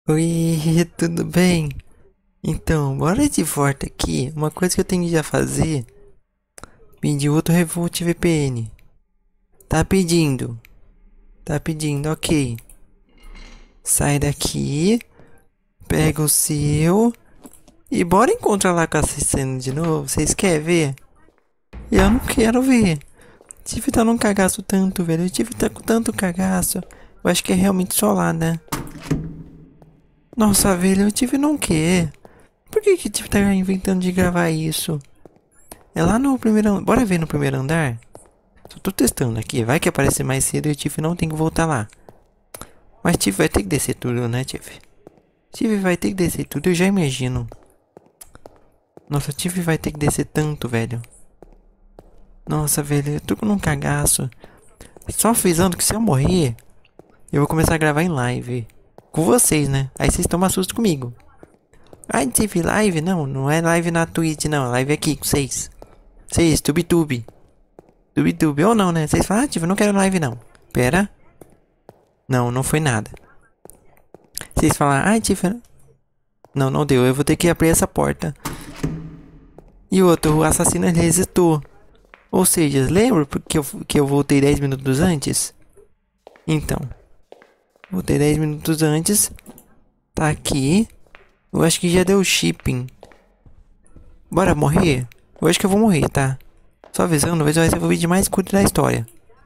Oi, tudo bem? Então, bora de volta aqui. Uma coisa que eu tenho que já fazer, pedir outro Revolt VPN. Tá pedindo. Tá pedindo, ok. Sai daqui, pega o seu e bora encontrar lá com essa cena de novo. Vocês querem ver? Eu não quero ver. Tive tá num cagaço tanto, velho. Eu tive tá com tanto cagaço. Eu acho que é realmente só lá, né? Nossa, velho, eu tive não quer. Por que que tive tá inventando de gravar isso? É lá no primeiro andar. Bora ver no primeiro andar? Só tô testando aqui. Vai que aparece mais cedo e o Tiff não tem que voltar lá. Mas Tiff vai ter que descer tudo, né, Tiff? Tiff vai ter que descer tudo, eu já imagino. Nossa, Tiff vai ter que descer tanto, velho. Nossa, velho, eu tô com um cagaço. Só avisando que se eu morrer, eu vou começar a gravar em live. Com vocês, né? Aí vocês tomam susto comigo. Ai, Tiff, live? Não, não é live na Twitch, não. É live aqui com vocês. Vocês, TubeTube. TubeTube ou não, né? Vocês falam, ah, Tiff, eu não quero live, não. Pera. Não, não foi nada. Vocês falam, ai, Tiff. Não, não deu. Eu vou ter que abrir essa porta. E outro, o assassino ele resetou. Ou seja, lembra que eu voltei 10 minutos antes? Então, voltei 10 minutos antes. Tá aqui. Eu acho que já deu shipping. Bora morrer? Eu acho que eu vou morrer, tá? Só avisando, esse vai ser o vídeo mais curto da história.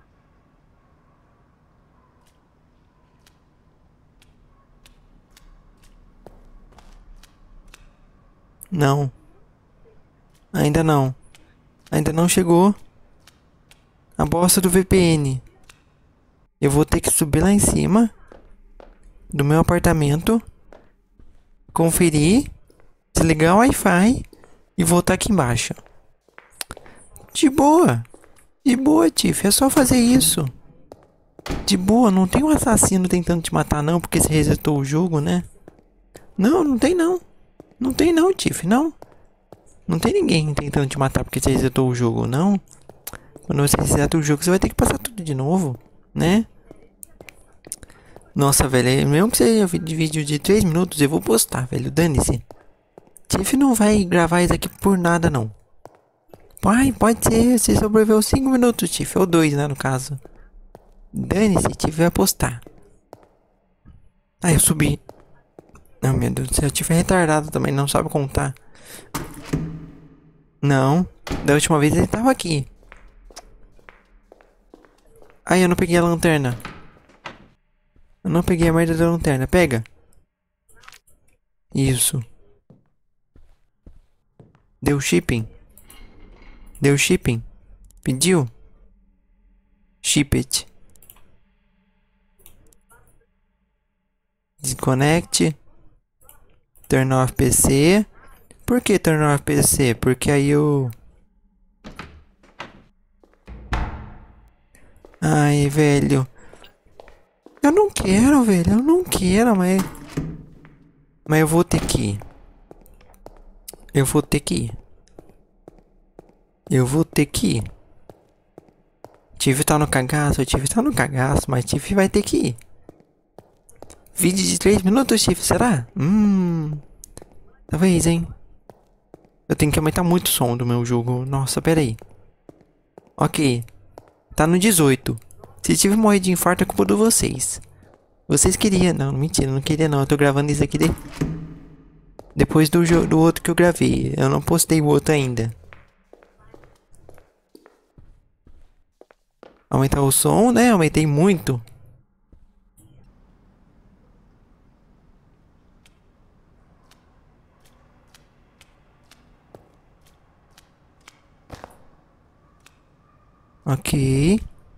Não, ainda não. Ainda não chegou a bosta do VPN. Eu vou ter que subir lá em cima do meu apartamento, conferir, desligar o Wi-Fi e voltar aqui embaixo. De boa, Tiff, é só fazer isso. De boa, não tem um assassino tentando te matar não, porque você resetou o jogo, né? Não, não tem não. Não tem não, Tiff, não. Não tem ninguém tentando te matar porque você resetou o jogo, não. Quando você reseta o jogo, você vai ter que passar tudo de novo, né? Nossa, velho, mesmo que seja vídeo de 3 minutos, eu vou postar, velho. Dane-se. Tiff não vai gravar isso aqui por nada, não. Pai, pode ser, você sobreviveu 5 minutos, Tiff, ou 2, né, no caso. Dane-se, Tiff vai postar. Ah, eu subi. Não, meu Deus do céu, Tiff é retardado também, não sabe contar. Não, da última vez ele tava aqui. Ai, eu não peguei a lanterna. Eu não peguei a merda da lanterna. Pega. Isso. Deu shipping. Deu shipping. Pediu. Ship it. Disconnect. Turn off PC. Por que turn off PC? Porque aí eu... Ai, velho. Eu não quero, velho. Eu não quero, mas... Mas eu vou ter que ir. Eu vou ter que ir. Eu vou ter que ir. Tive tá no cagaço, Tive tá no cagaço, mas Tive vai ter que ir. Vídeo de 3 minutos, Tive, será? Talvez, hein? Eu tenho que aumentar muito o som do meu jogo. Nossa, pera aí. Ok. Tá no 18. Se Tive morrer de infarto é culpa de vocês. Vocês queriam. Não, mentira, não queria não. Eu tô gravando isso aqui depois do outro que eu gravei. Eu não postei o outro ainda. Aumentar o som, né? Aumentei muito. Ok.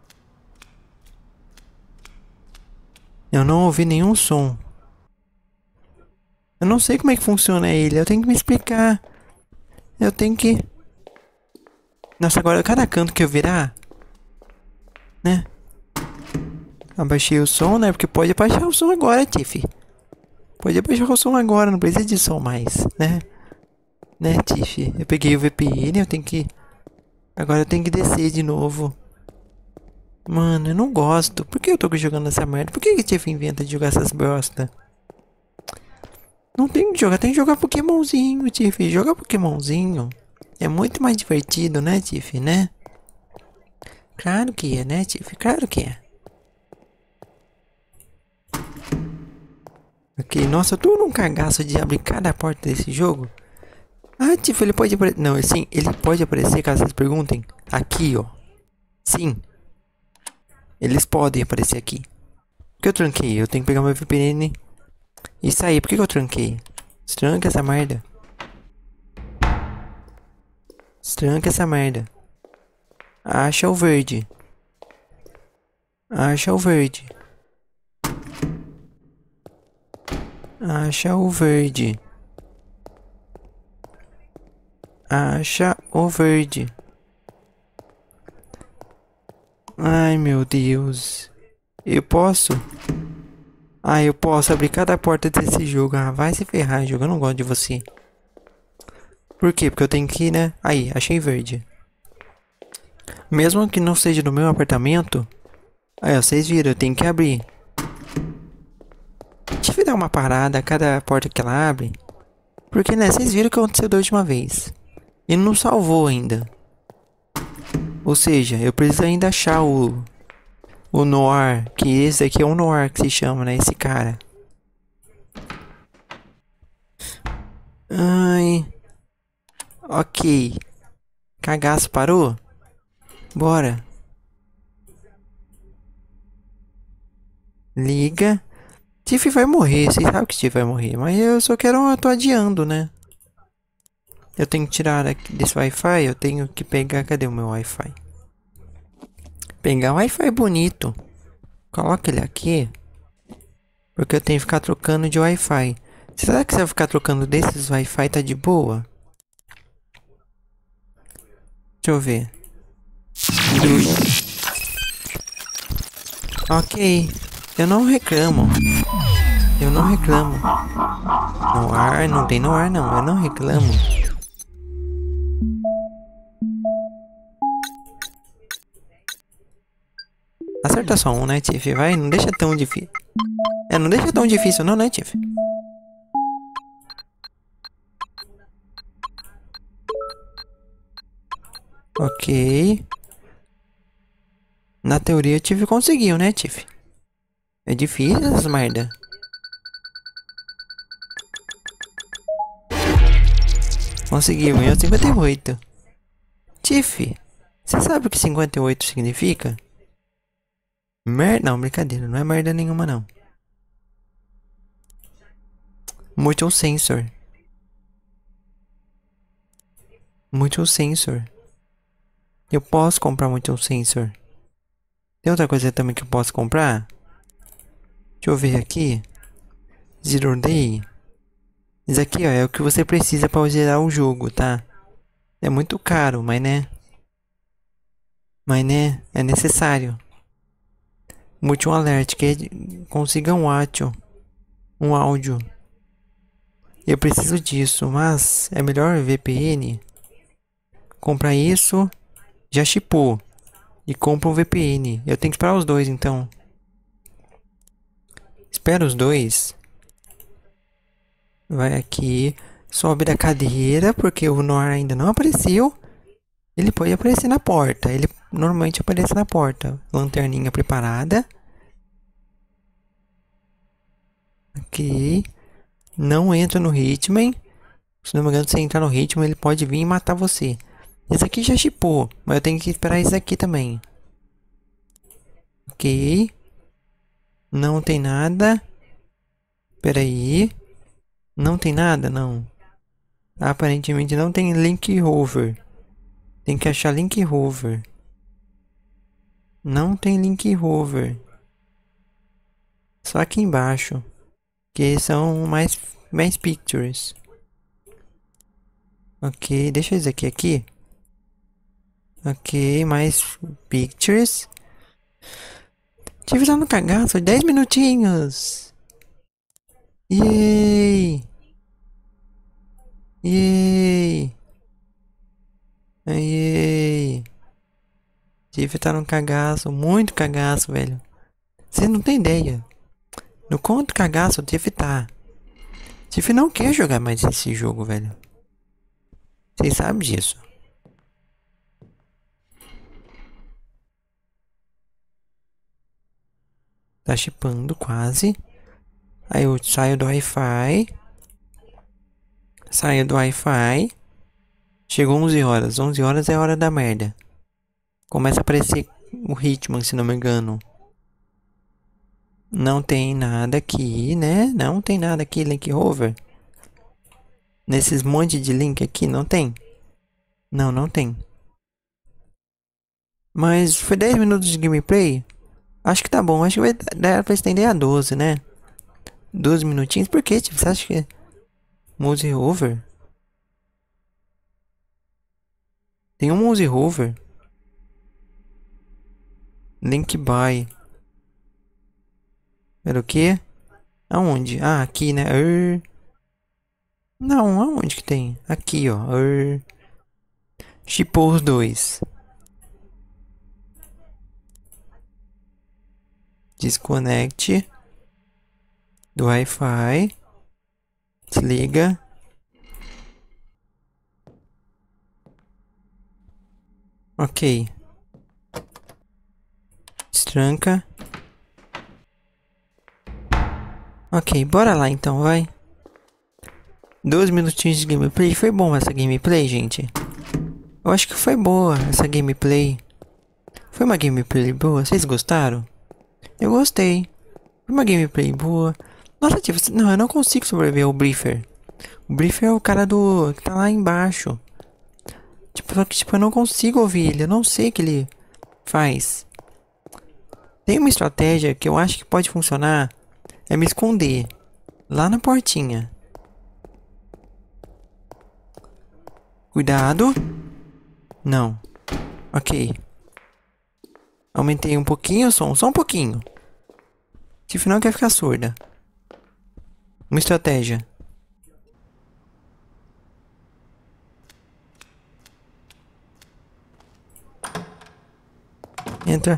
Eu não ouvi nenhum som. Eu não sei como é que funciona ele. Eu tenho que me explicar. Eu tenho que... Nossa, agora cada canto que eu virar... Né? Abaixei o som, né? Porque pode abaixar o som agora, Tiff. Pode abaixar o som agora, não precisa de som mais, né? Né, Tiff? Eu peguei o VPN, eu tenho que... Agora eu tenho que descer de novo. Mano, eu não gosto. Por que eu tô jogando essa merda? Por que o Tiff inventa de jogar essas bosta? Não tem que jogar, tem que jogar Pokémonzinho, Tiff. Joga Pokémonzinho. É muito mais divertido, né, Tiff, né? Claro que é, né, Tiff? Claro que é. Ok, nossa, eu tô num cagaço de abrir cada porta desse jogo. Ah, Tiff, ele pode aparecer. Não, sim, ele pode aparecer caso vocês perguntem. Aqui, ó. Sim, eles podem aparecer aqui. Por que eu tranquei? Eu tenho que pegar meu VPN e sair. Por que eu tranquei? Tranca essa merda. Tranca essa merda. Acha o verde. Acha o verde. Acha o verde. Acha o verde. Ai, meu Deus. Eu posso? Ah, eu posso abrir cada porta desse jogo. Ah, vai se ferrar, jogo. Eu não gosto de você. Por quê? Porque eu tenho que ir, né? Aí, achei verde. Mesmo que não seja no meu apartamento. Aí, ó, vocês viram, eu tenho que abrir. Deixa eu dar uma parada a cada porta que ela abre. Porque, né, vocês viram o que aconteceu da última vez. E não salvou ainda. Ou seja, eu preciso ainda achar o Noir. Que esse aqui é o Noir que se chama, né? Esse cara. Ai. Ok. Cagaço parou? Bora. Liga. Tiff vai morrer, vocês sabem que Tiff vai morrer. Mas eu só quero. Eu tô adiando, né? Eu tenho que tirar aqui desse Wi-Fi. Eu tenho que pegar. Cadê o meu Wi-Fi? Pegar um Wi-Fi bonito. Coloca ele aqui. Porque eu tenho que ficar trocando de Wi-Fi. Será que se eu ficar trocando desses Wi-Fi tá de boa? Deixa eu ver. Ok. Eu não reclamo. Eu não reclamo. No ar, não tem no ar não. Eu não reclamo. Acerta só um, né, Tiff? Vai, não deixa tão difícil. É, não deixa tão difícil não, né, Tiff? Ok. Na teoria, o Tiff conseguiu, né, Tiff? É difícil essas merda. Conseguiu, ganhou 58. Tiff, você sabe o que 58 significa? Merda, não, brincadeira, não é merda nenhuma não. Motion sensor. Motion sensor. Eu posso comprar motion sensor. Tem outra coisa também que eu posso comprar? Deixa eu ver aqui. Zero Day. Isso aqui, ó, é o que você precisa para zerar o jogo, tá? É muito caro, mas né? Mas né? É necessário. Motion Alert, que consiga um áudio. Um áudio. Eu preciso disso, mas é melhor VPN. Comprar isso, já chipou. E compra um VPN. Eu tenho que esperar os dois, então. Espera os dois. Vai aqui. Sobe da cadeira, porque o Noir ainda não apareceu. Ele pode aparecer na porta. Ele normalmente aparece na porta. Lanterninha preparada. Ok. Não entra no ritmo, hein? Se não me engano, se entrar no ritmo, ele pode vir e matar você. Esse aqui já chipou, mas eu tenho que esperar esse aqui também. Ok. Não tem nada. Pera aí. Não tem nada? Não. Aparentemente não tem link hover. Tem que achar link hover. Não tem link hover. Só aqui embaixo. Que são mais pictures. Ok, deixa isso aqui. Ok, mais pictures. Tive lá no cagaço, 10 minutinhos. Yay! Yay! Yay! Tive tá no cagaço, muito cagaço, velho. Você não tem ideia. No quanto cagaço o Tiff tá. Tiff não quer jogar mais esse jogo, velho. Vocês sabem disso. Tá chipando quase. Aí eu saio do Wi-Fi. Saio do Wi-Fi. Chegou 11 horas. 11 horas é a hora da merda. Começa a aparecer o Hitman, se não me engano. Não tem nada aqui, né? Não tem nada aqui, link over. Nesses monte de link aqui, não tem? Não, não tem. Mas foi 10 minutos de gameplay? Acho que tá bom. Acho que vai dar pra estender a 12, né? 12 minutinhos. Por quê, tipo? Você acha que é mouse over? Tem um mouse over. Link buy. Era o quê? Aonde? Ah, aqui, né? Não, aonde que tem? Aqui, ó. Chipou os dois. Desconecte do Wi-Fi. Desliga. Ok. Destranca. Ok, bora lá então, vai. 12 minutinhos de gameplay. Foi bom essa gameplay, gente. Eu acho que foi boa essa gameplay. Foi uma gameplay boa. Vocês gostaram? Eu gostei. Foi uma gameplay boa. Nossa, tipo, não, eu não consigo sobreviver ao Briefer. O Briefer é o cara do... que tá lá embaixo. Tipo, só que tipo, eu não consigo ouvir ele. Eu não sei o que ele faz. Tem uma estratégia que eu acho que pode funcionar. É me esconder. Lá na portinha. Cuidado. Não. Ok. Aumentei um pouquinho o som. Só um pouquinho. Se final quer ficar surda. Uma estratégia. Entra.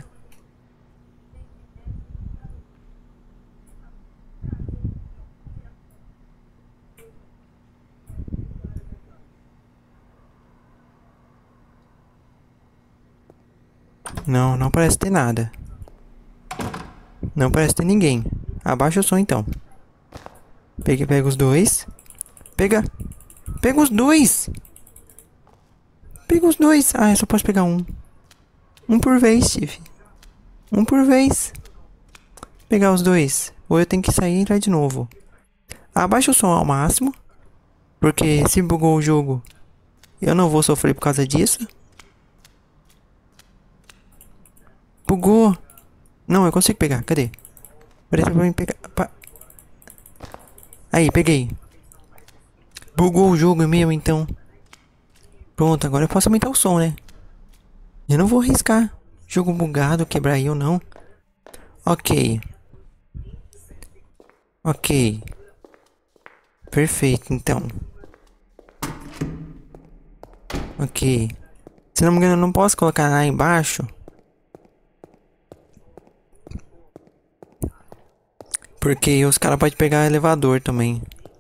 Não, não parece ter nada. Não parece ter ninguém. Abaixa o som então. Pega os dois. Pega. Pega os dois. Pega os dois. Ah, eu só posso pegar um. Um por vez, Steve. Um por vez. Pegar os dois. Ou eu tenho que sair e entrar de novo. Abaixa o som ao máximo. Porque se bugou o jogo, eu não vou sofrer por causa disso. Bugou. Não, eu consigo pegar. Cadê? Parece pra mim pegar. Aí, peguei. Bugou o jogo mesmo, então. Pronto, agora eu posso aumentar o som, né? Eu não vou arriscar. Jogo bugado, quebrar eu não. Ok. Ok. Perfeito, então. Ok. Se não me engano, eu não posso colocar lá embaixo. Porque os caras podem pegar elevador também.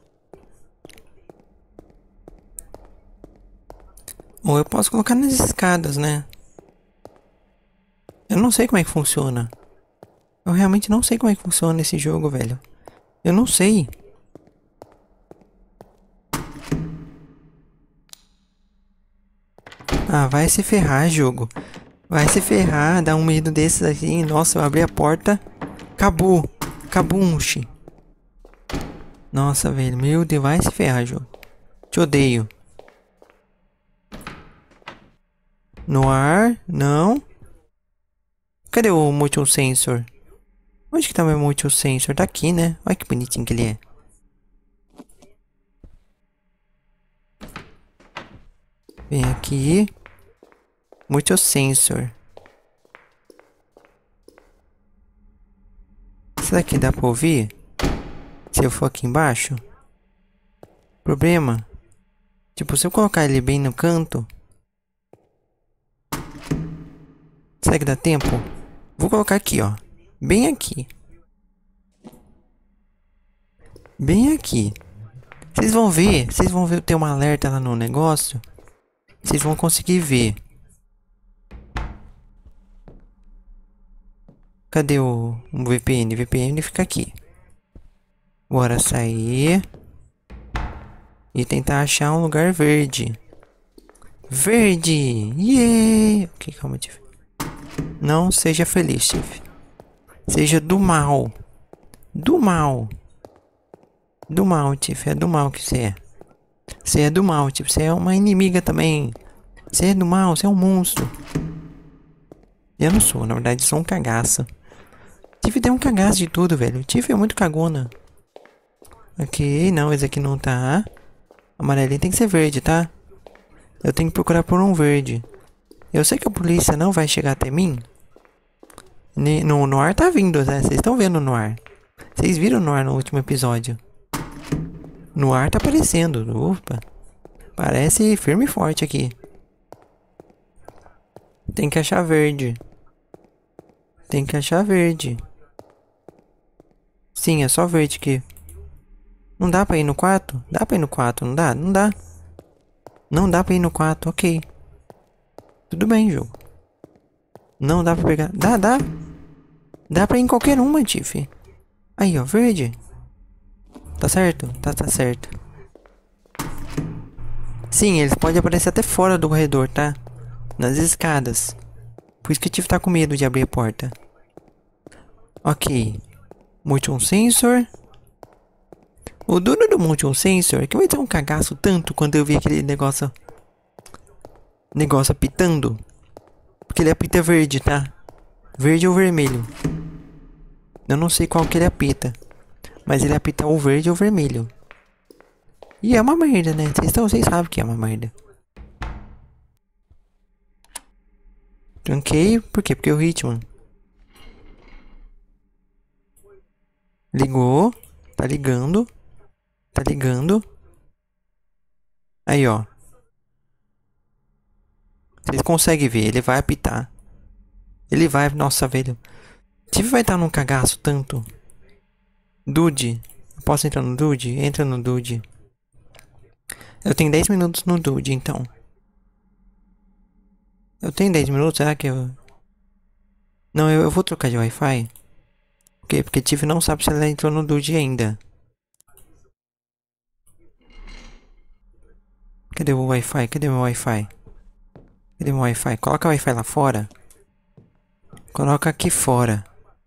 Ou eu posso colocar nas escadas, né? Eu não sei como é que funciona. Eu realmente não sei como é que funciona esse jogo, velho. Eu não sei. Ah, vai se ferrar, jogo. Vai se ferrar, dá um medo desses assim. Nossa, eu abri a porta. Acabou. Acabunche. Nossa, velho. Meu Deus, vai se ferrar, jogo. Te odeio. No ar, não. Cadê o motion sensor? Onde que tá meu motion sensor? Tá aqui, né? Olha que bonitinho que ele é. Vem aqui. Motion sensor. Será que dá pra ouvir? Se eu for aqui embaixo? Problema? Tipo, se eu colocar ele bem no canto. Será que dá tempo? Vou colocar aqui, ó. Bem aqui. Bem aqui. Vocês vão ver, ter um alerta lá no negócio. Vocês vão conseguir ver. Cadê o VPN? VPN fica aqui. Bora sair. E tentar achar um lugar verde. Verde! Yeah! Ok, calma, Tiff. Não seja feliz, Tiff. Seja do mal. Do mal. Do mal, Tiff. É do mal que você é. Você é do mal, Tiff. Você é uma inimiga também. Você é do mal, você é um monstro. Eu não sou, na verdade, sou um cagaço. Tiff tem um cagaço de tudo, velho. Tiff é muito cagona. Ok, não, esse aqui não tá. Amarelinho tem que ser verde, tá? Eu tenho que procurar por um verde. Eu sei que a polícia não vai chegar até mim. No ar tá vindo, né? Vocês estão vendo no ar. Vocês viram no ar no último episódio. No ar tá aparecendo. Opa. Parece firme e forte aqui. Tem que achar verde. Tem que achar verde. Sim, é só verde aqui. Não dá pra ir no quarto? Dá pra ir no quarto, não dá? Não dá. Não dá pra ir no quarto, ok. Tudo bem, jogo. Não dá pra pegar. Dá, dá. Dá pra ir em qualquer uma, Tiff. Aí, ó, verde. Tá certo? Tá certo. Sim, eles podem aparecer até fora do corredor, tá? Nas escadas. Por isso que o Tiff tá com medo de abrir a porta. Ok. Motion Sensor. O dono do Motion Sensor é que vai ter um cagaço tanto quando eu vi aquele negócio apitando. Porque ele apita verde, tá? Verde ou vermelho. Eu não sei qual que ele apita. Mas ele apita ou verde ou vermelho. E é uma merda, né? Vocês sabem que é uma merda. Tranquei. Por quê? Porque o Hitman ligou. Tá ligando. Tá ligando. Aí, ó. Vocês conseguem ver. Ele vai apitar. Ele vai... Nossa, velho. Tive vai estar num cagaço tanto. Dude. Posso entrar no Dude? Entra no Dude. Eu tenho 10 minutos no Dude, então. Eu tenho 10 minutos? Será que eu... Não, eu vou trocar de Wi-Fi. Por quê? Porque Tiff não sabe se ela entrou no Dude ainda. Cadê o Wi-Fi? Cadê meu Wi-Fi? Cadê meu Wi-Fi? Coloca o Wi-Fi lá fora. Coloca aqui fora.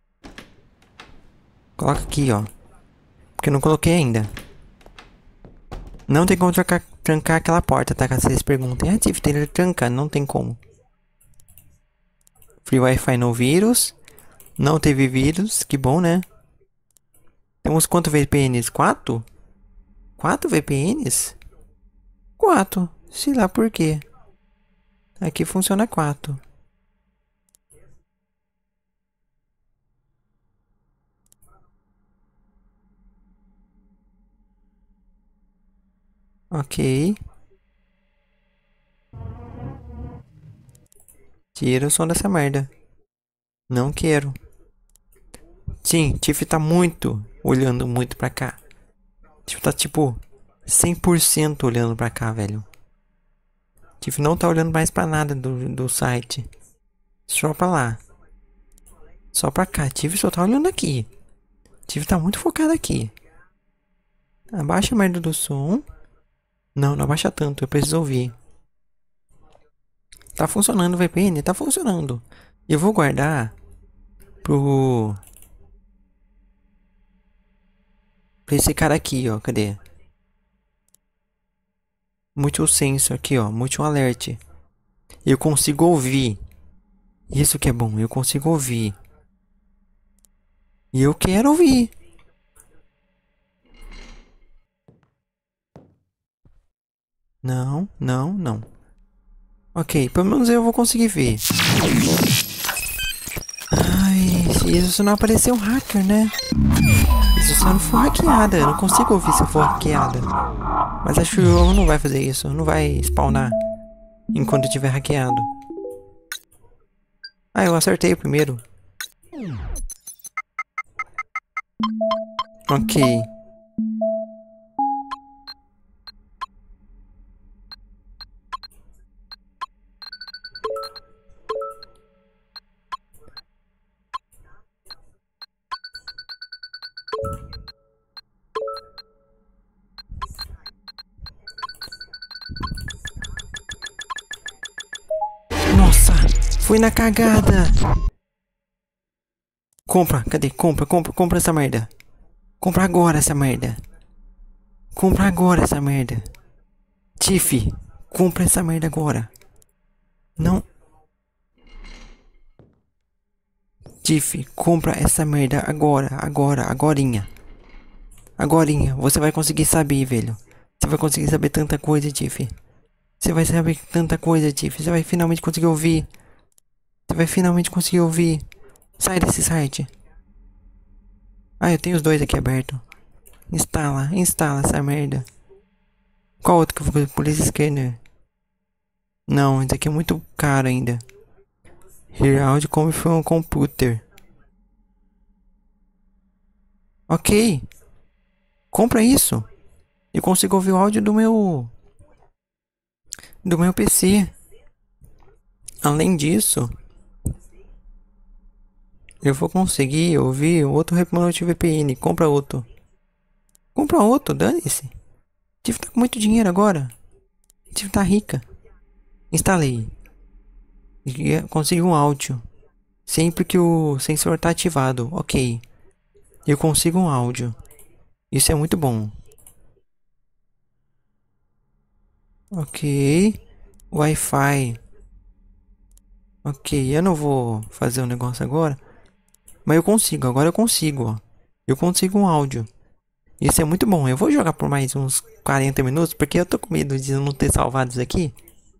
Coloca aqui, ó. Porque eu não coloquei ainda. Não tem como trancar aquela porta, tá? Caso vocês perguntem. Ah, Tiff, tem que trancar. Não tem como. Free Wi-Fi no vírus. Não teve vírus. Que bom, né? Temos quantos VPNs? 4? 4 VPNs? 4. Sei lá por quê. Aqui funciona 4. Ok. Tira o som dessa merda. Não quero. Sim, Tiff tá muito olhando muito pra cá. Tiff tá tipo 100% olhando pra cá, velho. Tiff não tá olhando mais pra nada do site. Só pra lá. Só pra cá. Tiff só tá olhando aqui. Tiff tá muito focado aqui. Abaixa a merda do som. Não, não abaixa tanto. Eu preciso ouvir. Tá funcionando o VPN? Tá funcionando. Eu vou guardar pra esse cara aqui, ó. Cadê? Multi sensor aqui, ó. Multi alert. Eu consigo ouvir. Isso que é bom. Eu consigo ouvir. E eu quero ouvir. Não, não, não. Ok, pelo menos eu vou conseguir ver. Ai, isso não apareceu um hacker, né? Isso só não for hackeada. Eu não consigo ouvir se eu for hackeada. Mas acho que o jogo não vai fazer isso. Não vai spawnar enquanto eu tiver hackeado. Ah, eu acertei o primeiro. Ok. Fui na cagada. Compra, cadê? Compra essa merda. Compra agora essa merda. Compra agora essa merda. Tiff, compra essa merda agora. Não. Tiff, compra essa merda agora, agorinha. Agorinha, você vai conseguir saber, velho. Você vai conseguir saber tanta coisa, Tiff. Você vai saber tanta coisa, Tiff. Você vai finalmente conseguir ouvir. Você vai finalmente conseguir ouvir. Sai desse site. Ah, eu tenho os dois aqui abertos. Instala essa merda. Qual outro que eu vou fazer? Police Scanner. Não, esse aqui é muito caro ainda. Hear audio come from a computer. Ok. Compra isso. Eu consigo ouvir o áudio do meu PC. Além disso, eu vou conseguir ouvir outro Remote VPN. Compra outro. Compra outro, dane-se. Tive tá com muito dinheiro agora. Tive tá rica. Instalei. E consegui um áudio. Sempre que o sensor tá ativado. Ok. Eu consigo um áudio. Isso é muito bom. Ok. Wi-Fi. Ok, eu não vou fazer um negócio agora. Mas eu consigo, agora eu consigo, ó. Eu consigo um áudio. Isso é muito bom. Eu vou jogar por mais uns 40 minutos, porque eu tô com medo de não ter salvado isso aqui.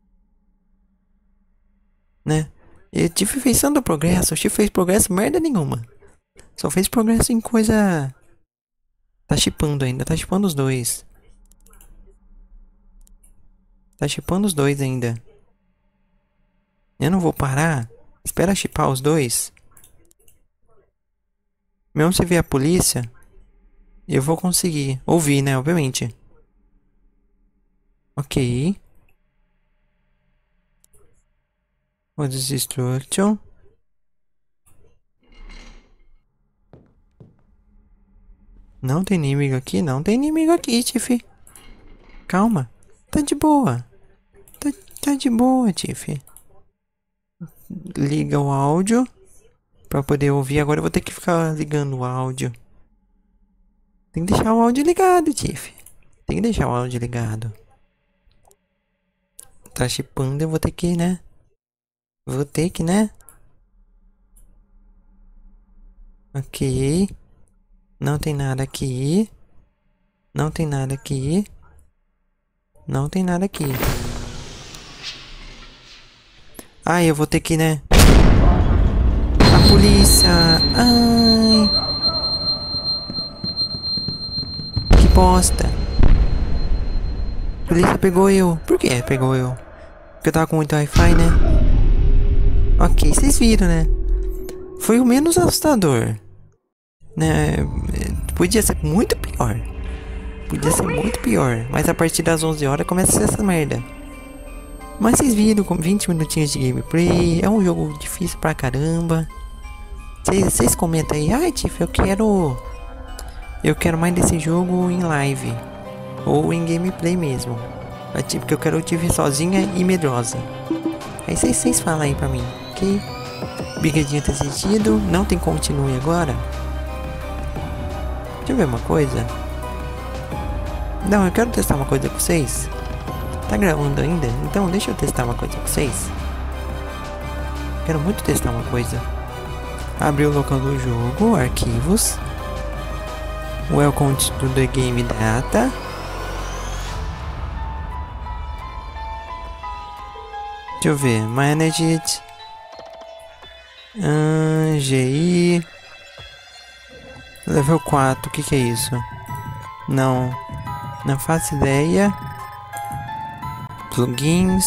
Né? Eu tive feição progresso. O Chief fez progresso merda nenhuma. Só fez progresso em coisa... Tá chipando ainda, tá chipando os dois. Tá chipando os dois ainda. Eu não vou parar. Espera chipar os dois. Mesmo se vier a polícia, eu vou conseguir ouvir, né? Obviamente. Ok. What is instruction? Não tem inimigo aqui? Não tem inimigo aqui, Tiff. Calma. Tá de boa. Tá de boa, Tiff. Liga o áudio pra poder ouvir. Agora eu vou ter que ficar ligando o áudio. Tem que deixar o áudio ligado, Tiff. Tem que deixar o áudio ligado. Tá chipando, eu vou ter que, né? Vou ter que, né? Ok. Não tem nada aqui. Não tem nada aqui. Não tem nada aqui. Ai, eu vou ter que, né? A polícia. Ai. Que bosta. A polícia pegou eu. Por que pegou eu? Porque eu tava com muito Wi-Fi, né? Ok, vocês viram, né? Foi o menos assustador. Né? Podia ser muito pior. Podia ser muito pior. Mas a partir das 11 horas começa a ser essa merda. Mas vocês viram com 20 minutinhos de gameplay. É um jogo difícil pra caramba. Vocês comentam aí. Ai, Tiff, eu quero mais desse jogo em live. Ou em gameplay mesmo. Porque eu quero o Tiff sozinha e medrosa. Aí vocês falam aí pra mim. Ok? Brigadinha ter assistido. Não tem continue agora. Deixa eu ver uma coisa. Não, eu quero testar uma coisa com vocês. Tá gravando ainda? Então deixa eu testar uma coisa com vocês. Quero muito testar uma coisa. Abrir o local do jogo, arquivos. Welcome to the game data. Deixa eu ver, manage it. GI. Level 4, o que é isso? Não faço ideia. Plugins.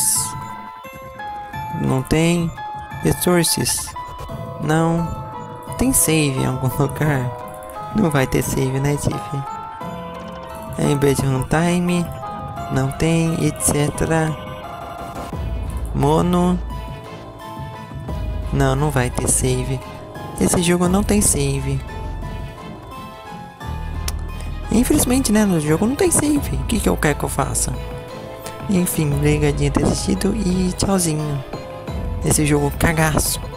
Não tem. Resources. Não. Tem save em algum lugar? Não vai ter save, né, Tiff? Embed runtime. Não tem, etc. Mono. Não vai ter save. Esse jogo não tem save. Infelizmente, né, no jogo não tem save. O que eu quero que eu faça? Enfim, obrigadinho por ter assistido e tchauzinho. Esse jogo cagaço.